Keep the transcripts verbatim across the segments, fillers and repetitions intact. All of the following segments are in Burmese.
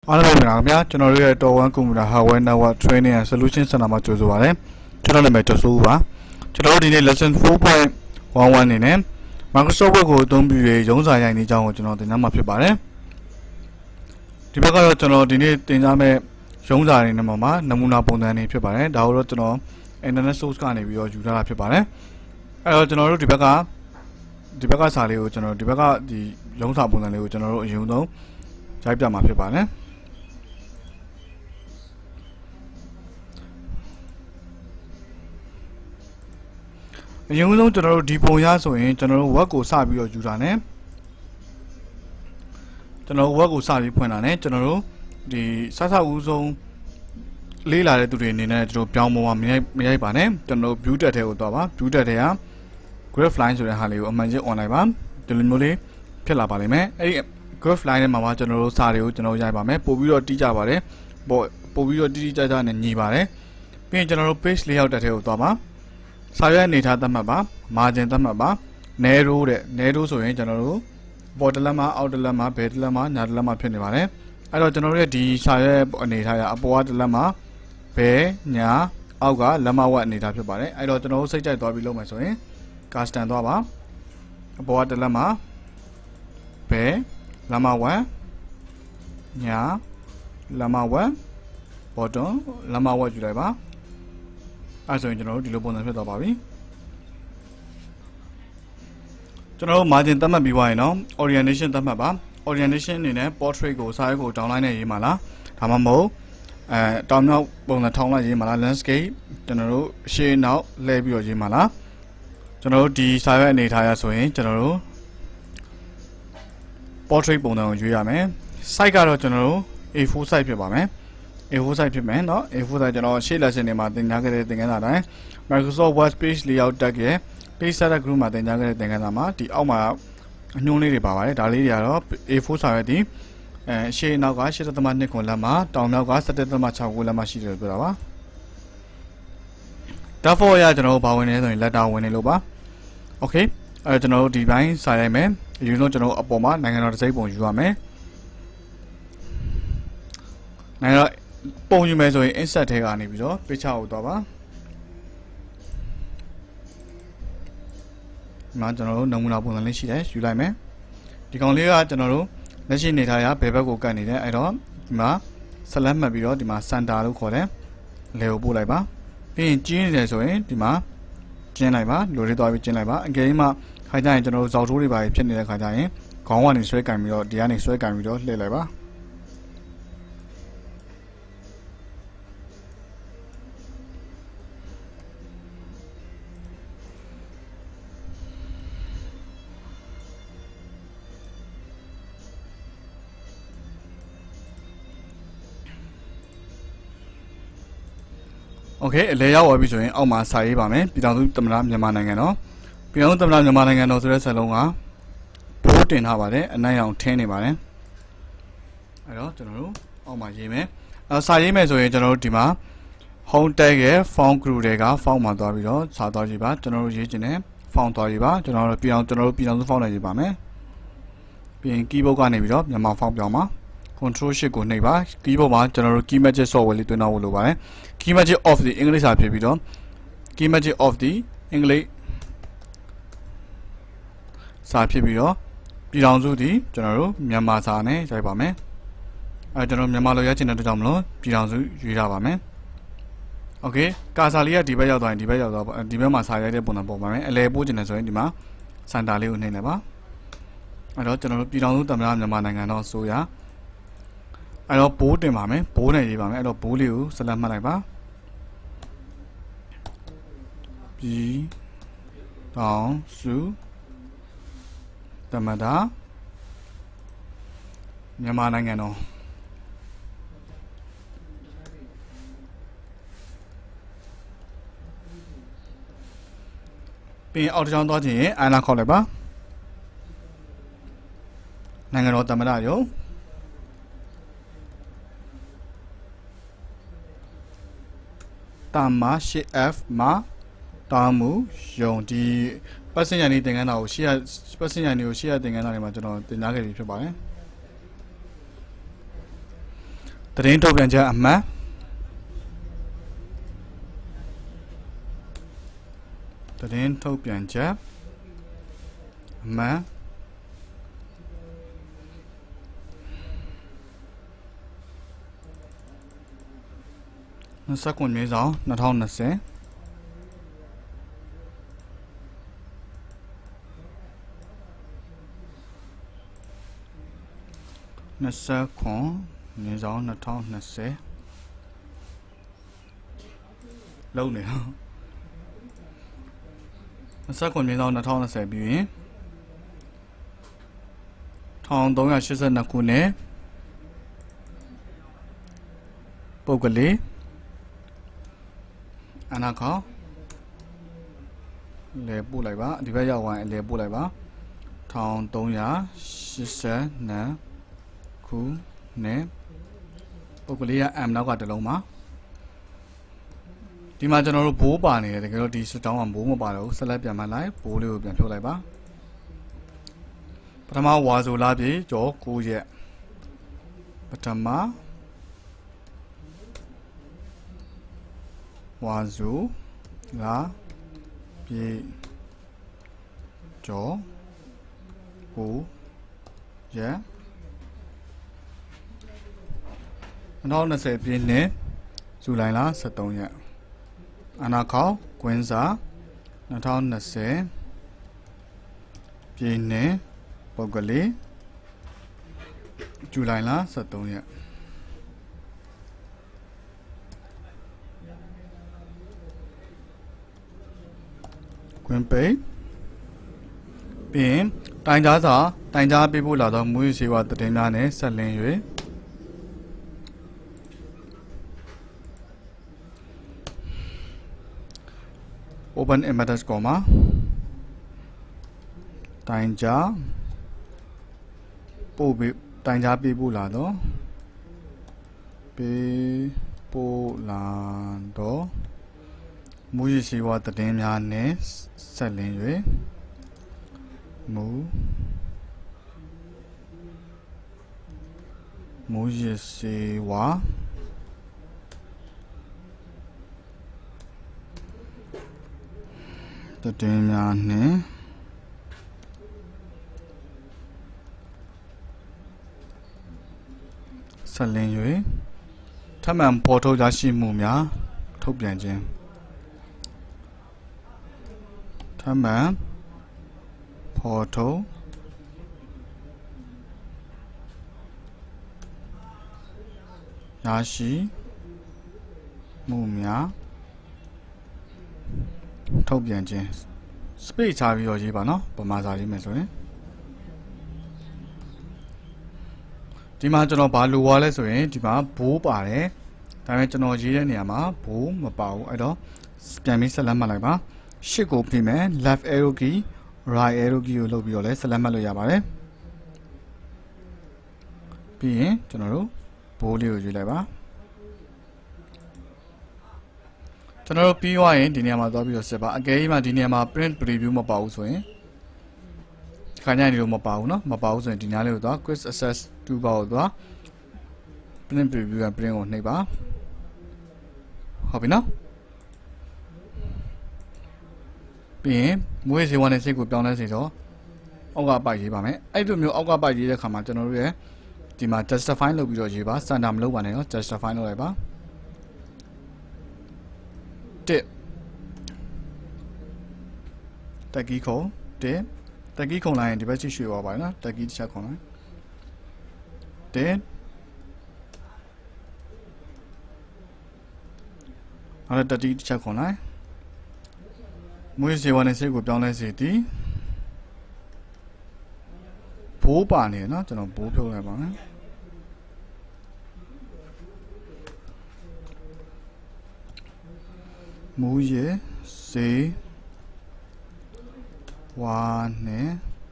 အားလုံးပဲမင်္ဂလာပါကျွန်တော်တို့ရဲ့ Top one Computer Hardware Network Training and Solution Center မှာကြိုဆိုပါရစေကျွန်တော်နာမည်ကျော်စိုးဦးပါကျွန်တော်တို့ဒီနေ့ Lesson four point eleven အနေနဲ့ Microsoft Word ကိုအသုံးပြု၍ရုံးစာရိုက်နေကြောင်းကိုကျွန်တော်သင်ကြားမှာဖြစ်ပါတယ်ဒီဘက်ကတော့ကျွန်တော်ဒီနေ့သင်ကြားမယ့်ရုံးစာတွေနဲ့မှာနမူနာပုံစံတွေဖြစ်ပါတယ်ဒါကိုတော့ကျွန်တော် Internet Source ကနေပြီးတော့ယူထားတာဖြစ်ပါတယ်အဲ့တော့ကျွန်တော်တို့ဒီဘက်ကဒီဘက်ကစာလေးကိုကျွန်တော်ဒီဘက်ကဒီရုံးစာပုံစံလေးကိုကျွန်တော်တို့အရင်ဆုံးရိုက်ပြမှာဖြစ်ပါတယ်အရင်ဆုံးကျွန်တော်တို့ဒီပုံရဆိုရင်ကျွန်တော်တို့ web ကိုစပြီးတော့ယူတာ ਨੇ ကျွန်တော်တို့ web ကိုစပြီးဖွင့်တာ ਨੇ ကျွန်တော်တို့ဒီစစဦးဆုံးလေးလာတဲ့သူတွေအနေနဲ့ကျွန်တော်ပြောင်းပေါ်မှာမရိုက်မရိုက်ပါနဲ့ကျွန်တော်တို့ view tab ထဲကိုသွားပါ view tab ထဲက graph line ဆိုတဲ့ဟာလေးကိုအမှန်ချင်း online ပါဒီလိုမျိုးလေးဖြစ်လာပါလိမ့်မယ်အဲ့ဒီ graph line ထဲမှာမှာကျွန်တော်တို့စာတွေကိုကျွန်တော်ရိုက်ပါမယ်ပို့ပြီးတော့တီးကြပါတယ်ပို့ပို့ပြီးတော့တီးတီးကြကြနဲ့ညီပါတယ်ပြီးရင်ကျွန်တော်တို့ page layout tab ထဲကိုသွားပါစာရွက်အနေထားသတ်မှတ်ပါ margin သတ်မှတ်ပါ narrow တဲ့ narrow ဆိုရင်ကျွန်တော်တို့ ပေါ်တလက်မှာအောက်တလက်မှာဘယ်တလက်မှာညာတလက်မှာဖြစ်နေပါတယ်အဲ့တော့ကျွန်တော်တို့ရဲ့ဒီစာရွက်အနေထားရအပေါ်ကတလက်မှာဘယ်ညာအောက်ကလက်မဝက်အနေထားဖြစ်ပါတယ်အဲ့တော့ကျွန်တော်တို့စိတ်ကြိုက်သွားပြီးလုပ်မယ်ဆိုရင် custom သွားပါအပေါ်ကတလက်မှာဘယ်လက်မဝက်ညာလက်မဝက် bottom လက်မဝက်ယူလိုက်ပါအဲ့ဆိုရင်ကျွန်တော်တို့ဒီလိုပုံစံဖြစ်သွားပါပြီကျွန်တော်တို့ margin သတ်မှတ်ပြီးသွားရင်တော့ orientation သတ်မှတ်ပါ orientation အနေနဲ့ portrait ကိုစာရွက်ကို downline နဲ့ရေးမှာလားဒါမှမဟုတ်အဲတောင်မြောက်ပုံစံထောင်းလိုက်ရေးမှာလား landscape ကျွန်တော်တို့ရှေ့နောက်လှည့်ပြီးတော့ရေးမှာလားကျွန်တော်တို့ဒီစာရွက်အနေထားရဆိုရင်ကျွန်တော်တို့ portrait ပုံစံကိုရွေးရမယ် site ကတော့ကျွန်တော်တို့ A four site ဖြစ်ပါမယ်A four site ဖြစ်မယ်เนาะ A four site ကျွန်တော်ရှေ့ lesson တွေမှာသင်ကြားခဲ့တဲ့သင်ခန်းစာတိုင်း Microsoft Word Page Layout Tag ရဲ့ Page Setup Group မှာသင်ကြားခဲ့တဲ့သင်ခန်းစာမှာဒီအောက်မှာအညွှန်းလေးတွေပါပါတယ်ဒါလေးတွေကတော့ A four စာရွက်ဒီအဲရှေ့နောက်က eight point two ခွန်လက်မှာတောင်မြောက်က seven point six လက်မှာရှိတယ်ပြောတာပါ therefore ရကျွန်တော်တို့ဘာဝင်နေဆိုရင် letter ဝင်နေလို့ပါ okay အဲကျွန်တော်တို့ဒီဘိုင်းစာရိုက်မယ်အရင်ဆုံးကျွန်တော်တို့အပေါ်မှာနိုင်ငံတော်တစ်စိတ်ပုံယူရမယ်နိုင်ငံတော်ပုံယူမယ်ဆိုရင် insert ထဲကနေပြီးတော့ picture ကိုသွားပါဒီမှာကျွန်တော်တို့နမူနာပုံစံလေးရှိတယ်ယူလိုက်မယ်ဒီကောင်လေးကကျွန်တော်တို့လက်ရှိနေထားရဘယ်ဘက်ကိုကတ်နေတယ်အဲ့တော့ဒီမှာ select မှတ်ပြီးတော့ဒီမှာ center လို့ခေါ်တယ်အလဲကိုပို့လိုက်ပါပြီးရင်ကျင်းနေတယ်ဆိုရင်ဒီမှာကျင်းလိုက်ပါလိုလေးသွားပြီးကျင်းလိုက်ပါအကယ်၍မှခိုင်းကြရင်ကျွန်တော်တို့ဇောက်ထိုးတွေပါဖြစ်နေတဲ့ခါကျရင်ခေါင်းကနေဆွဲကင်ပြီးတော့ဒီကနေဆွဲကင်ပြီးတော့လှည့်လိုက်ပါโอเคအလဲရောက်သွားပြီဆိုရင်အောက်မှာစာရေးပါမယ်ပြည်ထောင်စုသမ္မတမြန်မာနိုင်ငံတော်ပြည်ထောင်စုသမ္မတမြန်မာနိုင်ငံတော်ဆိုတဲ့စာလုံးကဘိုးတင်ထားပါတယ်အနိုင်အောင်ထင်းနေပါတယ်အဲ့တော့ကျွန်တော်တို့အောက်မှာရေးမယ်အဲစာရေးမယ်ဆိုရင်ကျွန်တော်တို့ဒီမှာ home tag ရဲ့ font group တွေက font မှာသွားပြီးတော့စာသွားရေးပါကျွန်တော်တို့ရေးချင်တဲ့ font သွားရေးပါကျွန်တော်တို့ပြည်အောင်ကျွန်တော်တို့ပြည်ထောင်စု font နဲ့ရေးပါမယ်ပြီးရင် keyboard ကနေပြီးတော့မြန်မာ font ပြောင်းပါ control shift ကိုနှိပ်ပါ keyboard မှာကျွန်တော်တို့ key magic software လေးတွင်းထားဖို့လိုပါတယ် key magic of the english စာဖြစ်ပြီးတော့ key magic of the english စာဖြစ်ပြီးတော့ပြည်ထောင်စုဒီကျွန်တော်တို့မြန်မာစာနဲ့ရိုက်ပါမယ်အဲကျွန်တော်မြန်မာလိုရချင်တဲ့အတွက်ကြောင့်မလို့ပြည်ထောင်စုရွေးထားပါမယ်โอเคကာစာလေးကဒီဘက်ရောက်သွားရင်ဒီဘက်ရောက်သွားဒီဘက်မှာစာရိုက်တဲ့ပုံစံပေါ်ပါမယ်အလဲပို့ချင်တယ်ဆိုရင်ဒီမှာစင်တာလေးကိုနှိပ်လိုက်ပါအဲ့တော့ကျွန်တော်တို့ပြည်ထောင်စုသမ္မတမြန်မာနိုင်ငံတော်ဆိုရအဲ့တော့ဘိုးတင်ပါမယ်ဘိုးနဲ့ရေးပါမယ်အဲ့တော့ဘိုးလေးကိုဆက်လက်မှတ်လိုက်ပါပြည်ထောင်စုသမ္မတမြန်မာနိုင်ငံတော်ပြီးအောက်တစ်ချောင်းသွားခြင်းအိုင်လာခေါက်လိုက်ပါနိုင်ငံတော်သမ္မတရုံးတာမာရှေ့ F မှာတာမှုယုံဒီပတ်စင်ညာနေသင်ခန်းစာကိုရှေ့ပတ်စင်ညာနေကိုရှေ့ရသင်ခန်းစာတွေမှာကျွန်တော်သင်ကြားခဲ့ပြီးဖြစ်ပါတယ်သတင်းထုတ်ပြန်ချက်အမှတ်သတင်းထုတ်ပြန်ချက်အမှတ်နှစ်ဆကွန်မြေဆောင်၂၀၂၀နှစ်ဆကွန်မြေဆောင်၂၀၂၀လုံးနေတော့နှစ်ဆကွန်မြေဆောင်၂၀၂၀ပြီးရင်၁၃၈၂ခုနှစ်ပုဂ္ဂလိအနာခေါလဲပို့လိုက်ပါဒီဘက်ရောက်ဝင်လဲပို့လိုက်ပါ၁၃၈၂ခုနဲ့ပုဂ္ဂလိက M နောက်ကတစ်လုံးပါဒီမှာကျွန်တော်တို့ဘိုးပါနေတယ်တကယ်တော့ဒီစတောင်းကဘိုးမပါတော့ဆက်လက်ပြန်မှလိုက်ဘိုးလေးကိုပြန်ဖြုတ်လိုက်ပါပထမဝါဆိုလာပြေကျော်၉ရက်ပထမဝါဆိုလာပြေကျော်၉ရက်၂၀၂၀ပြည့်နှစ်ဇူလိုင်လ၁၃ရက်အနာခေါကွင်းစာ၂၀၂၀ပြည့်နှစ်ပုဂ္ဂလိဇူလိုင်လ၁၃ရက်ကွင်းပိတ်ပြီးတိုင်ကြားစာတိုင်ကြားပေးဖို့လာသောမူရစီဝါသတင်းများနဲ့ဆက်လင်း၍ open embedded comma တိုင်ကြားပို့ပြီးတိုင်ကြားပေးဖို့လာတော့ပေးပို့လာတော့မူရစီဝါသတင်းများနဲ့ဆက်လင်း၍မူမူရစီဝါသတင်းများနဲ့ဆက်လင်း၍ထပ်မံပေါ်ထုတ်ရရှိမှုများထုတ်ပြန်ခြင်းထပ်မံပေါ်ထုတ်ရရှိမှုများထုတ်ပြန်ခြင်း space ချပြီးတော့ရေးပါနော်ပမာစာရေးမယ်ဆိုရင်ဒီမှာကျွန်တော်ဘာလိုသွားလဲဆိုရင်ဒီမှာဘိုးပါတယ်ဒါပေမဲ့ကျွန်တော်ရေးတဲ့နေရာမှာဘိုးမပါဘူးအဲ့တော့ပြန်ပြီးဆက်လက်မှတ်လိုက်ပါရှစ်ကိုပြင်မယ် left arrow key right arrow key ကိုလုပ်ပြီးတော့လဲဆက်လက်မှတ်လို့ရပါတယ်ပြီးရင်ကျွန်တော်တို့ဘိုးလေးကိုရွေးလိုက်ပါကျွန်တော်တို့ပြီးသွားရင်ဒီနေရာမှာသွားပြီးတော့ဆက်ပါအကယ်၍မှဒီနေရာမှာ print preview မပါဘူးဆိုရင်ခါညနေလို့မပါဘူးเนาะမပါဘူးဆိုရင်ဒီညာလေးကိုသွား quick access toolbar ကိုသွား print preview က print ကိုနှိပ်ပါဟုတ်ပြီเนาะပြီးရင်မွေးစေဝါနဲ့စိတ်ကိုပြောင်းလဲစေတော့အောက်ကပိုက်ရေးပါမယ်အဲ့လိုမျိုးအောက်ကပိုက်ရေးတဲ့ခါမှာကျွန်တော်တို့ရဲ့ဒီမှာ justify လုပ်ပြီးတော့ရေးပါ standard မလုပ်ပါနဲ့เนาะ justify လုပ်လိုက်ပါတစ်တက်ကြီးခုံတစ်တက်ကြီးခုံလိုက်ရင်ဒီဘက်ချိရွှေသွားပါနော်တက်ကြီးတစ်ချက်ခုံလိုက်တစ်အဲ့ဒါတက်ကြီးတစ်ချက်ခုံလိုက်မွေးစေဝါနဲ့စိတ်ကိုပြောင်းလဲစေသည်ဘိုးပါနေနော်ကျွန်တော်ဘိုးဖြုတ်လိုက်ပါမယ်မူရစေဝါနဲ့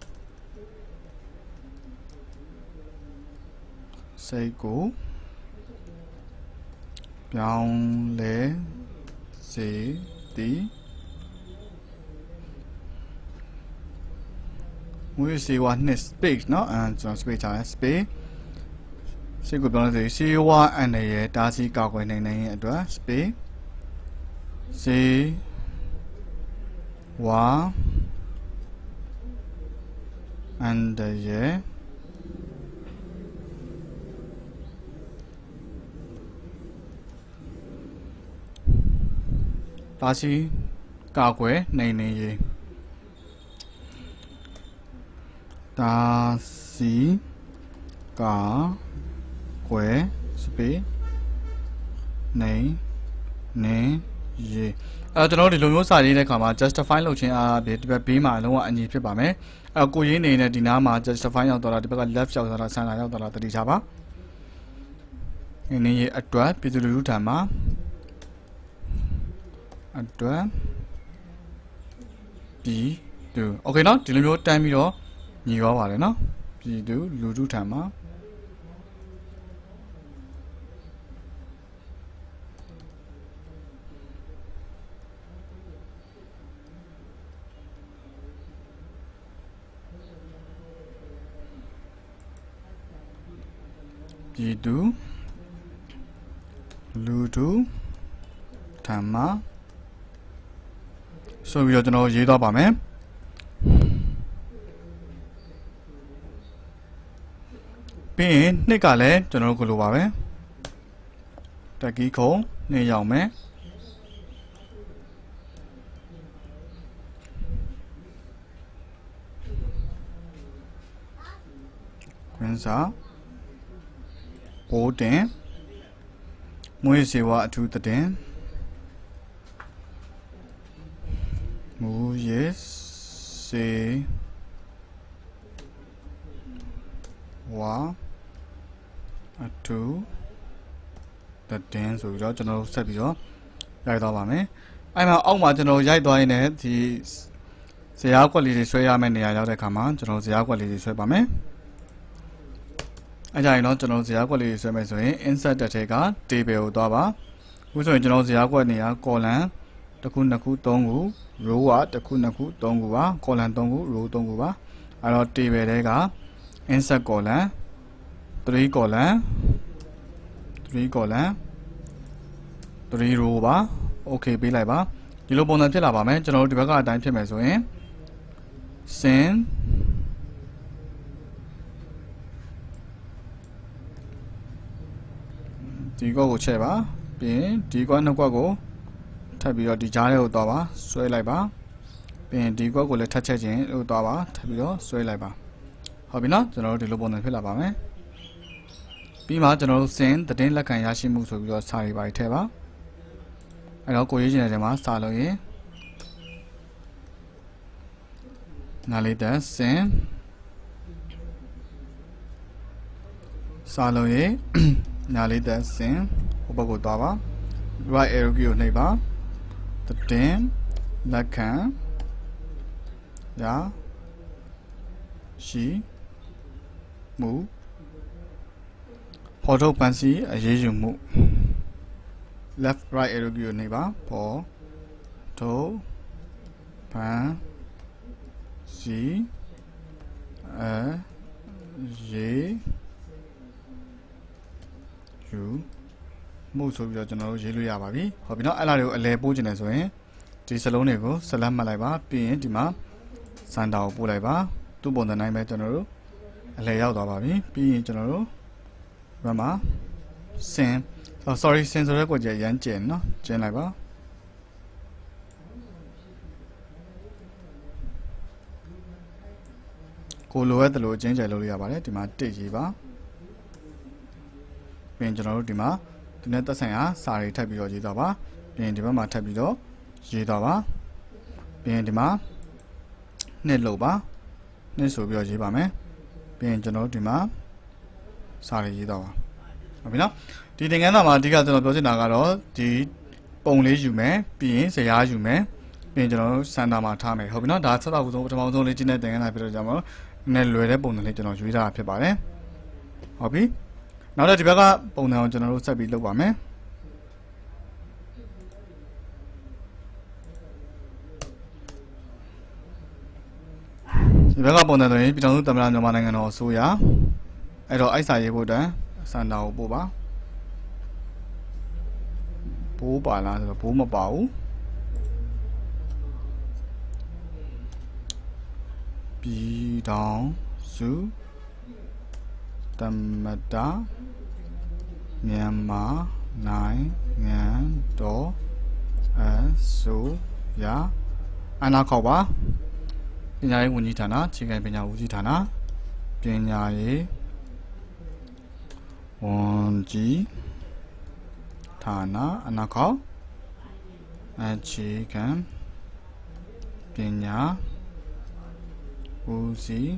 စိတ်ကိုပြောင်းလဲစေသည်မူရစေဝါနဲ့ space เนาะအဲကျွန်တော် space ထားတယ် space စိတ်ကိုပြောလို့ဆိုစီဝါအန်ရဲ့တားဆီးကာကွယ်နိုင်နိုင်ရဲ့အတွက် space စီဝါအန်ရဲ့တားဆီးကာကွယ်နိုင်နိုင်ရဲ့တားဆီးကာကွယ် space နိုင်နိုင်ရေအဲကျွန်တော်တို့ဒီလိုမျိုးစာရေးတဲ့အခါမှာ justify လုပ်ခြင်းအားဖြင့်ဒီဘက် B မှာအလုံးဝအညီဖြစ်ပါမယ်အဲကိုရင်းနေနဲ့ဒီနားမှာ justify ရောက်တော့တာဒီဘက်က left ရောက်တော့တာဆန်လာရောက်တော့တာတတိချပါနေရေအတွက်ပြည်သူလူထုထံမှာအတွက်ပြည်သူ okay เนาะဒီလိုမျိုးတန်းပြီးတော့ညီရောပါတယ်เนาะပြည်သူလူထုထံမှာပြည်သူလူထုထံမှာဆိုပြီးတော့ကျွန်တော်ရေးတော့ပါမယ်ပြီးရင်နှစ်ကလည်းကျွန်တော်တို့ကိုလိုပါပဲတက်ကီခုံနှစ်ရောက်မယ်ခွန်းစာပိုးတင်မွေးစေဝါအထူးတဲ့မူရေစေဝါအထူးတဲ့ဆိုပြီးတော့ကျွန်တော်ဆက်ပြီးတော့ရိုက်သွားပါမယ်အဲ့မှာအောက်မှာကျွန်တော်ရိုက်သွားရင်လည်းဒီဇရာကွက်လေးတွေဆွဲရမယ့်နေရာရောက်တဲ့အခါမှာကျွန်တော်ဇရာကွက်လေးတွေဆွဲပါမယ်အဲ့ကြရင်တော့ကျွန်တော်ဇရာကွက်လေးဆွဲမယ်ဆိုရင် insert တက်ထဲက table ကိုသွားပါအခုဆိုရင်ကျွန်တော်ဇရာကွက်နေရာ column တစ်ခုနှစ်ခုသုံးခု row ကတစ်ခုနှစ်ခုသုံးခုပါ column သုံးခု row သုံးခုပါအဲ့တော့ table ထဲက insert column three column three column three row ပါ okay ပေးလိုက်ပါဒီလိုပုံစံဖြစ်လာပါမယ်ကျွန်တော်တို့ဒီဘက်ကအတိုင်းဖြစ်မယ်ဆိုရင် sinဒီကောက်ကိုချက်ပါပြီးရင်ဒီကွက်နှစ်ကွက်ကိုထပ်ပြီးတော့ဒီကြားထဲကိုသွားပါဆွဲလိုက်ပါပြီးရင်ဒီကွက်ကိုလည်းထပ်ချက်ခြင်းလို့သွားပါထပ်ပြီးတော့ဆွဲလိုက်ပါဟုတ်ပြီနော်ကျွန်တော်တို့ဒီလိုပုံစံဖြစ်လာပါမယ်ပြီးမှကျွန်တော်တို့ sin သတင်းလက်ခံရရှိမှုဆိုပြီးတော့စာရေးပါထည့်ပါအဲ့တော့ကိုရေးချင်တဲ့နေရာမှာစာလို့ရင်နားလေးတဲ့ sin စာလို့ရင်ညာလေးတဲ့ sin ဟိုဘက်ကိုသွားပါ right arrow key ကိုနှိပ်ပါသတင်းလက်ခံရရှိမှုဖော်ထုတ်ပန်းစီအရေးယူမှု left right arrow key ကိုနှိပ်ပါဖော်ထုတ်ပန်းစီအရေးယူမှုဆိုပြီးတော့ကျွန်တော်တို့ရေးလို့ရပါပြီဟုတ်ပြီเนาะအဲ့လားတွေကိုအလဲပို့ခြင်းတယ်ဆိုရင်ဒီစလုံးတွေကိုဆက်လက်မှတ်လိုက်ပါပြီးရင်ဒီမှာစန်တာကိုပို့လိုက်ပါသူ့ပုံစံတိုင်းပဲကျွန်တော်တို့အလဲရောက်သွားပါပြီပြီးရင်ကျွန်တော်တို့ဒီမှာ sin oh sorry sin ဆိုတဲ့ကွက်ကြီးရမ်းကျင်เนาะကျင်လိုက်ပါကိုလိုရတဲ့လိုအချင်းကျယ်လုပ်လို့ရပါတယ်ဒီမှာတစ်ရေးပါပြီးရင်ကျွန်တော်တို့ဒီမှာဒီနဲ့သက်ဆိုင်ရာစာတွေထပ်ပြီးတော့ရေးသွားပါပြီးရင်ဒီဘက်မှာထပ်ပြီးတော့ရေးသွားပါပြီးရင်ဒီမှာနှစ်လို့ပါနှစ်ဆိုပြီးတော့ရေးပါမယ်ပြီးရင်ကျွန်တော်တို့ဒီမှာစာတွေရေးသွားပါဟုတ်ပြီနော်ဒီသင်ခန်းစာမှာအဓိကကျွန်တော်ပြောချင်တာကတော့ဒီပုံလေးယူမယ်ပြီးရင်ဇယားယူမယ်ပြီးရင်ကျွန်တော်တို့စန်တာမှာထားမယ်ဟုတ်ပြီနော်ဒါဆက်တော့ဦးဆုံးပထမဆုံးလေးကျင်းတဲ့သင်ခန်းစာပြတော့ကြမှာနည်းလွယ်တဲ့ပုံစံလေးကျွန်တော်ရွေးထားတာဖြစ်ပါတယ်ဟုတ်ပြီနောက်တော့ဒီဘက်ကပုံစံကိုကျွန်တော်တို့ဆက်ပြီးလုပ်ပါမယ်ဒီဘက်ကပုံစံဆိုရင်ပြည်ထောင်စုသမ္မတမြန်မာနိုင်ငံတော်အစိုးရအဲ့တော့အိုက်စာရေးဖို့တန်း Sanda Boba Boba là Boma Bao Bi Dong Su Tamada Myanmar Nine Ngan Do A Su Ya Ana khẩu ba Pin nhà quân gì thà na chỉ cái pin nhà quân gì thà na pin nhà ấy quân gì thà na ana khẩu chỉ cái pin nhà quân gì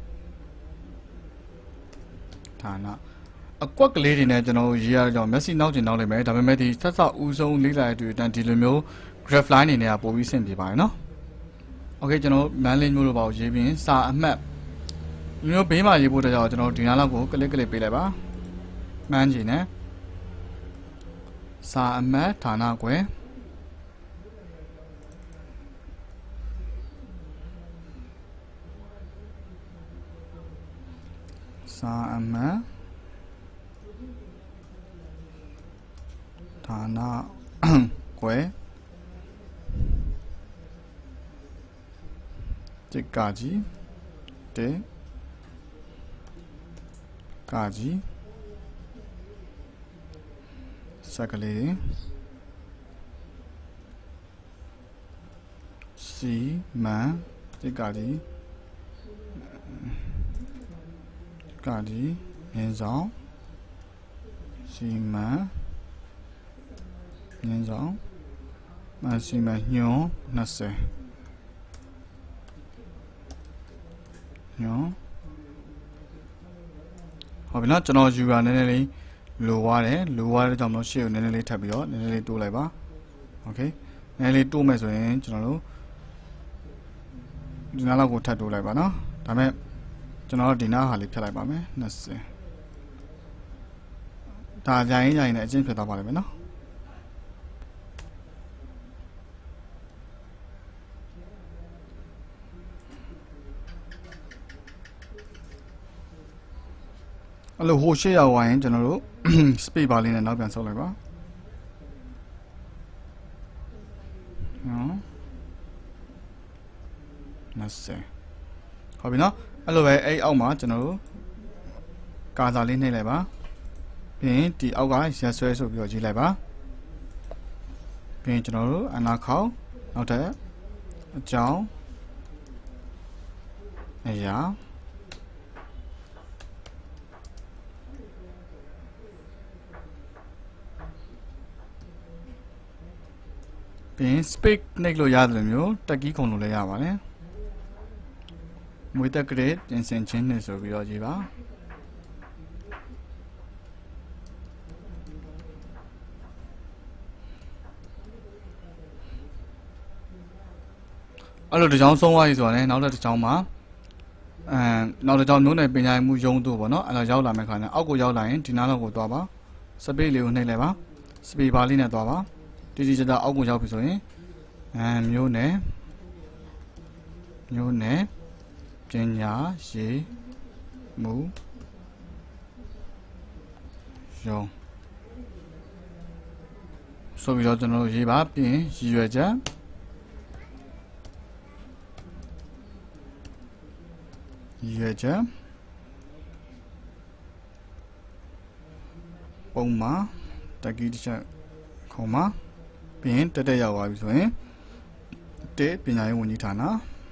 thà na ở quốc lý thì này cho nó gì à cho mấy xin nói chuyện nói lại mấy, đặc biệt thì tất cả u sâu lý lại từ đàn thì lượngမျိုးgraph line này à bố vi xem thì bài nó ok cho nó bán lên mua vào chế biến xa map nếu bé mà gì bố cho cho nó thì nó là của cái lấy cái lấy về lại ba bán gì nè xa map thả nào quế xa map thả nào quế 때까지 때까지 사글리 시만 때까지 까지 연성 시만 연성 마시만 요 나세 nhớ hồi nó cho nó vừa nên lấy lùa qua đấy lùa qua để cho nó siêu nên lấy thạch đó nên lấy tu lại ba ok nên lấy tu mấy rồi cho nó lúc đi nào là cũng thạch tu lại ba nó 다음에 cho nó đi nào hà lịch lại ba mấy nó sẽ ta dài dài này trên phải tao vào lại nó 알로 호시야 와인 저너로 스페이 발리네 나변 써 lại ba nó nó sẽ hỏi nó allo về ấy ông mà cho nó cả giờ lên này lại ba thì thì ông gái sẽ xoay xoay biểu gì lại ba thì cho nó ăn nó khâu nó thế cháu ấy ya 빈 스펙 넥로 야들며 딱이 공로 내야 봐네. 뭐다 그래 인생 진내서 비러지 봐. 알로 저장 송와이 소네 나도 저장 마. 에 나도 저장 눈에 그냥 무 용도 봐နော် 알로ရောက်လာမယ်ခါ냐အောက်ကိုရောက်လာရင်ဒီနားလောက်ကိုသွားပါစပိတ်လေးကိုနှိပ်လိုက်ပါစပိတ်ပါလေးနဲ့သွားပါဒီဒီကျတာအောက်ကိုရောက်ပြီဆိုရင်အဲမျိုးနဲ့မျိုးနဲ့ပညာရေမှုရောဆိုပြီးတော့ကျွန်တော်ရေးပါပြင်ရည်ရွယ်ချက်ရည်ရွယ်ချက်ပုံမှာတက်ကီတစ်ချက်ခုံမှာပြင်တက်တက်ရောက်သွားပြီဆိုရင်တေပညာရေးဝန်ကြီးဌာန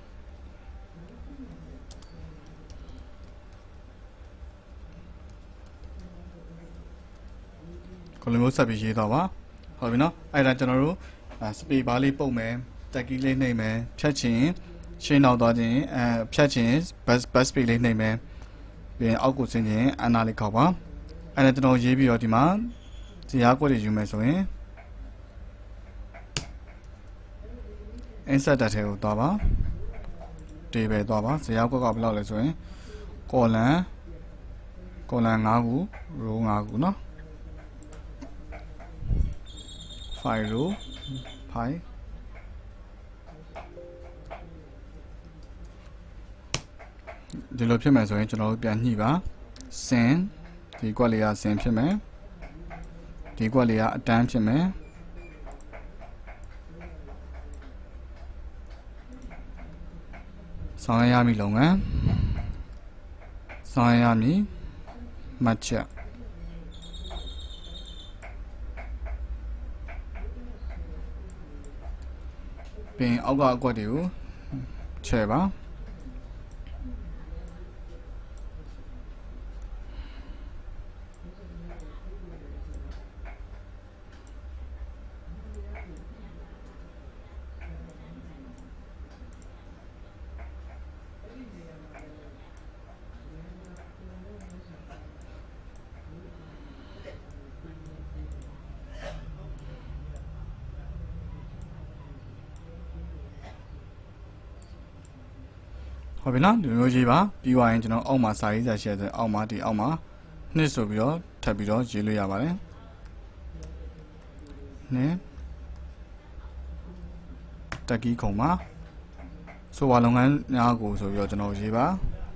ကိုလိုမျိုးဆက်ပြီးရေးတော့ပါဟုတ်ပြီနော်အဲ့ဒါကျွန်တော်တို့စပီဘာလေးပုံမယ်တက်ကီလေးနှိပ်မယ်ဖြတ်ချင်ရှင်းတော့သွားခြင်းအဲဖြတ်ချင် bus bus page လေးနှိပ်မယ်ပြီးရင်အောက်ကိုဆင်းခြင်းအနာလေးခောက်ပါအဲ့ဒါကျွန်တော်ရေးပြီးတော့ဒီမှာဇာတ်ကွက်တွေယူမယ်ဆိုရင် insert တဲ့ကိုသွားပါ table သွားပါဇာတ်ကွက်ကဘယ်လောက်လဲဆိုရင် column column ၅ခု row ၅ခုเนาะ file row file ဒီလိုဖြစ်မယ်ဆိုရင်ကျွန်တော်တို့ပြန်ညှိပါ sin ဒီကွက်လေးကဆင်ဖြစ်မယ်ဒီကွက်လေးကအတန်းဖြစ်မယ်ဆောင်ရရမည်လုပ်ငန်းဆောင်ရရမည်မှတ်ချက်ပြင်အောက်ကအကွက်တွေကိုချဲ့ပါဟုတ်ပြီနော်ဒီမျိုးကြီးပါပြီးသွားရင်ကျွန်တော်အောက်မှာစာရေးစာရှယ်ဆိုအောက်မှာဒီအောက်မှာနှစ်ဆိုပြီးတော့ထပ်ပြီးတော့ရေးလို့ရပါတယ်နှစ်တက်ကီးခုံမှာဆိုပါလုပ်ငန်းများကိုဆိုပြီးတော့ကျွန်တော်ရေးပါ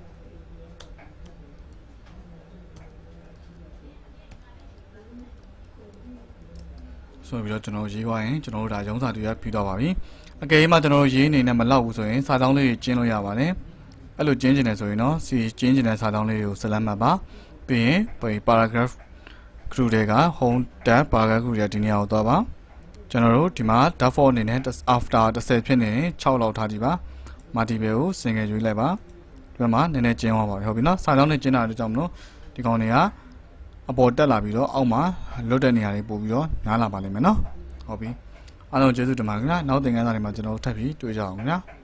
ဆိုပြီးတော့ကျွန်တော်ရေးသွားရင်ကျွန်တော်တို့ဒါရုံးစာတွေရပြီးတော့ပါပြီအကယ်၍မှကျွန်တော်ရေးနေနဲ့မလောက်ဘူးဆိုရင်စာကြောင်းလေးတွေကျင်းလို့ရပါတယ်အဲ့လိုကျင်းကျင်နေဆိုရင်တော့စီကျင်းကျင်တဲ့စာကြောင်းလေးတွေကိုဆက်လက်မှတ်ပါပြီးရင် paragraph group တွေက home tab paragraph group တွေဒီနေရာကိုသွားပါကျွန်တော်တို့ဒီမှာ default အနေနဲ့ after တစ်ဆယ်ဖြစ်နေ၆လောက်ထားကြည့်ပါ multiple ကို single ရွေးလိုက်ပါဒီမှာနည်းနည်းကျင်းသွားပါပြီဟုတ်ပြီနော်စာကြောင်းနဲ့ကျင်းတာတို့ကြောင့်မလို့ဒီကောင်တွေကအပေါ်တက်လာပြီးတော့အောက်မှာလွတ်တဲ့နေရာတွေပို့ပြီးတော့များလာပါလိမ့်မယ်နော်ဟုတ်ပြီအားလုံးကျေးဇူးတင်ပါတယ်ခင်ဗျာနောက်သင်ခန်းစာတွေမှာကျွန်တော်တို့ထပ်ပြီးတွေ့ကြအောင်ခင်ဗျာ